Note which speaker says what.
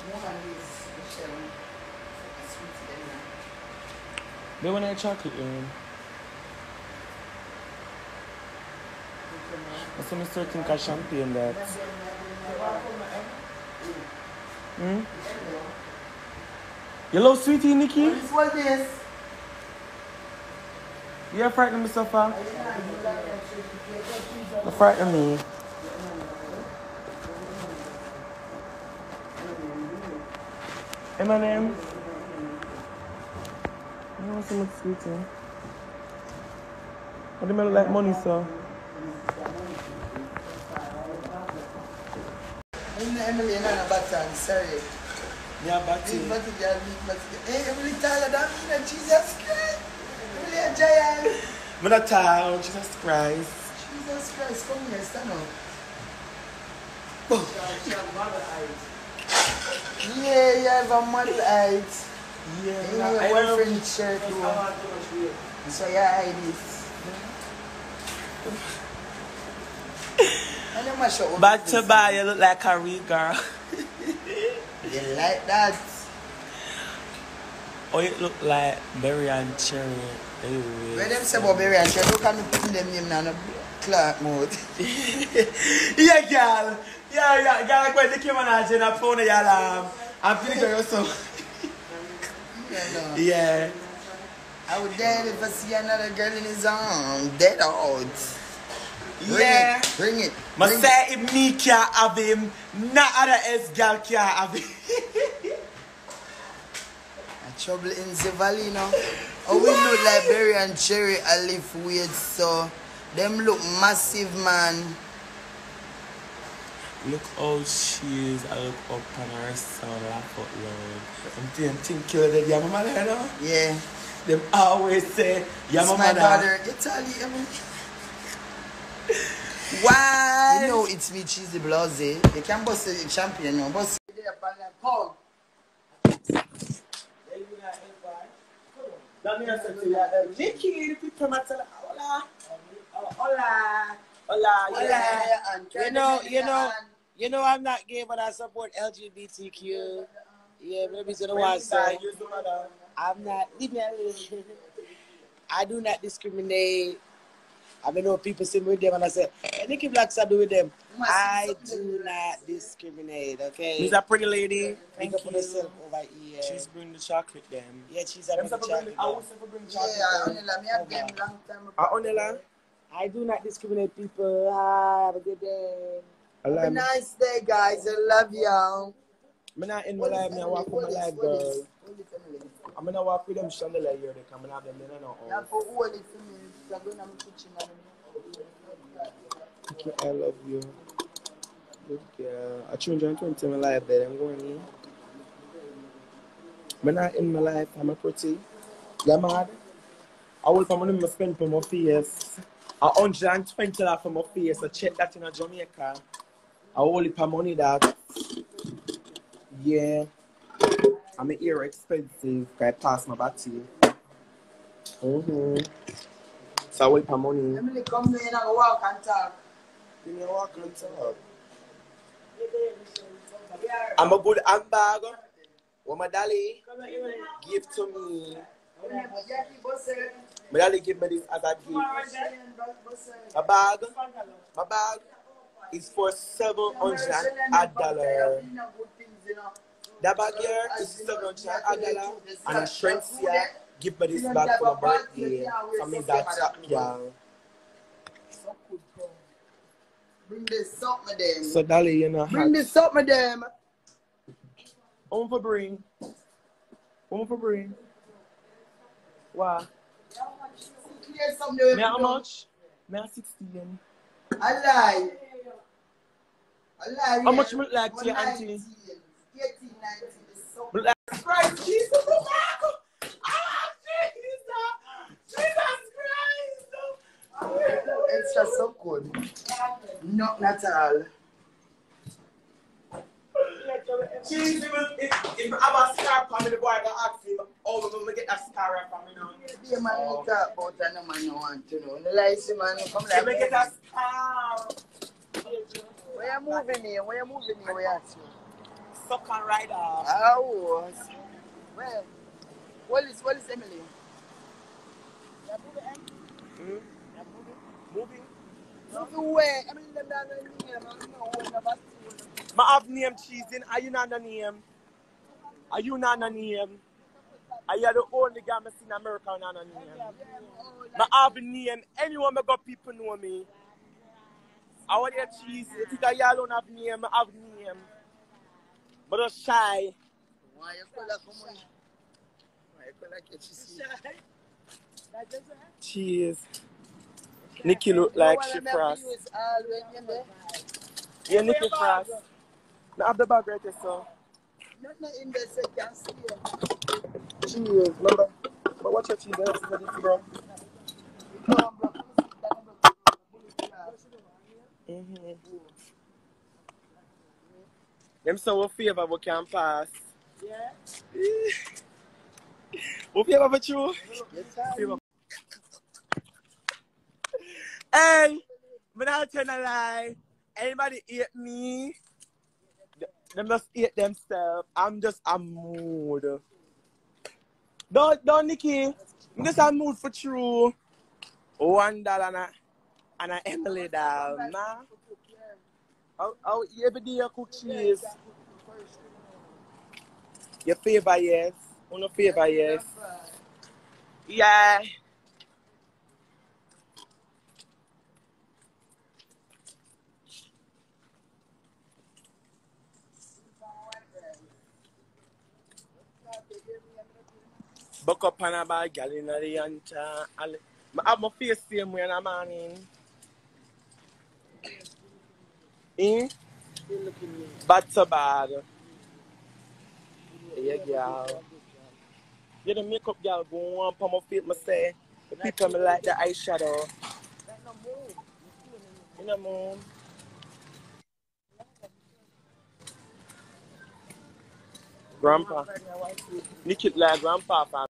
Speaker 1: They want a chocolate, That's some certain kind of champagne that. You love sweetie, Nikki?
Speaker 2: What is this?
Speaker 1: You're frightened me so far? You're frightened me. M&M? You want some sweetie? What do you look like money, sir?
Speaker 2: Emily, you're not a button, sorry.
Speaker 1: Yeah, Batty.
Speaker 2: Hey, Emily Tyler, that means Jesus Christ. Emily, a giant.
Speaker 1: I'm not tired, Jesus Christ.
Speaker 2: Jesus Christ, come here, stand up. Yeah, you have a model height.
Speaker 1: Yeah,
Speaker 2: you have a boyfriend shirt too. So you hide it.
Speaker 1: Back to buy, you look like a real girl.
Speaker 2: You like that?
Speaker 1: Oh, you look like Berry and Cherry.
Speaker 2: Where them say about Berry and Cherry? Look at me putting them name now in Clark mode.
Speaker 1: Yeah, girl. Yeah, girl, like when they came on and I phone your alarm. I'm feeling girl so. Yeah.
Speaker 2: I would dead if I see another girl in his arm. Dead out. Bring it.
Speaker 1: I say if me can't have him, not other S girl can't have him.
Speaker 2: Trouble in the valley, you know. Oh, we look like Berry and Cherry, I lift weight, so them look massive, man.
Speaker 1: Look how she is. I look up on her so laugh out loud. I'm thinking, kill that your mama there, no?
Speaker 2: Yeah.
Speaker 1: Them always say, your mama there.
Speaker 2: My daughter, Italy, Emily. Why? You know it's me, Cheesy Blase. You can bust the champion, no? Bust it there, Paul.
Speaker 1: Nikki, the people might tell hola. Hola.
Speaker 3: You know I'm not gay, but I support LGBTQ. Yeah, maybe to the one side. I'm not. Leave me alone. I do not discriminate. I know people see me with them and I say, hey, Nikki Blacks I do with them. I do not discriminate, okay?
Speaker 1: She's a pretty lady.
Speaker 3: Thank you. For yourself over here.
Speaker 1: She's bringing the chocolate then.
Speaker 3: Yeah, she's having the chocolate.
Speaker 1: I also bring chocolate.
Speaker 2: Yeah,
Speaker 3: I do not discriminate people. Have a good day.
Speaker 2: Have a nice day, guys. I love y'all.
Speaker 1: I'm not in my life, I walk with my life, girl. I'm gonna walk with them chandelier here. I'm gonna have them in and out. Okay, I love you. Good girl. I 320 in my life, babe. I'm going in. I'm not in my life. I'm a pretty. Yeah, mad. I will come on spend for my face. 120 for my face. I check that in Jamaica. I only pay money that. Yeah. I'm here expensive. I pass my battery. So I will pay money.
Speaker 2: Emily, come in and walk and talk.
Speaker 1: Give me a walk and talk. I'm a good handbag. What my daddy give to me. My daddy give me this as a gift. My bag is for $700. That bag here is $700 and a strength here. Give me this bag for my birthday. I mean that's up, y'all.
Speaker 2: Bring this up, madam.
Speaker 1: So, Dolly, you know.
Speaker 2: Bring this up, madam.
Speaker 1: One for bring. Wow. Me how much? Me 16.
Speaker 2: I lie.
Speaker 1: How much look like to your auntie?
Speaker 2: 1890.
Speaker 1: Look like Christ, Jesus,
Speaker 2: It's just so good. Not at all.
Speaker 1: If I have a scar from me, the boy will ask him, oh, we're going to get that scar from me now.
Speaker 2: Yeah, man, you talk about that, no man, no want to know. The lights, man, come like
Speaker 1: let me get that scar.
Speaker 2: Where you moving here? Where you at?
Speaker 1: suck and ride off.
Speaker 2: I was. Well, what is Emily?
Speaker 1: Moving.
Speaker 2: Moving where? Emily them down the name.
Speaker 1: I have name cheese in. Are you not the name? Are you not the name? Are you the only guy I see in America who not the name? I have a name. Anyone I got people know me. I want your cheese. You think I don't have name? I have name. But I'm shy.
Speaker 2: Why you call that come on? Why you call that cheese?
Speaker 1: Cheese. Nikki look like she frost. Yeah, Nikki frost. I have the bag right there, so.
Speaker 2: Not in the second see.
Speaker 1: Cheese, remember? But watch your cheese, that's for this, bro. Them say what favor we can pass.
Speaker 2: Yeah.
Speaker 1: What favor for you?
Speaker 2: Yes,
Speaker 1: Hey, I'm not telling a lie. Anybody hate me? Them just hate themselves. I'm just a mood. Don't Nikki. I'm just a mood for true. $1 and a Emily doll. Nah. How every day you cook cheese? Your favor, yes. Your favor, yes. Yeah. Buck up on a bag, girl, in the ancha. I have my face same way in the morning. Eh? Bad so bad. Yeah, girl. Yeah, the makeup girl go on for my face, I say. The people me like the eyeshadow. You know, mom. Grandpa. Nikki like grandpa.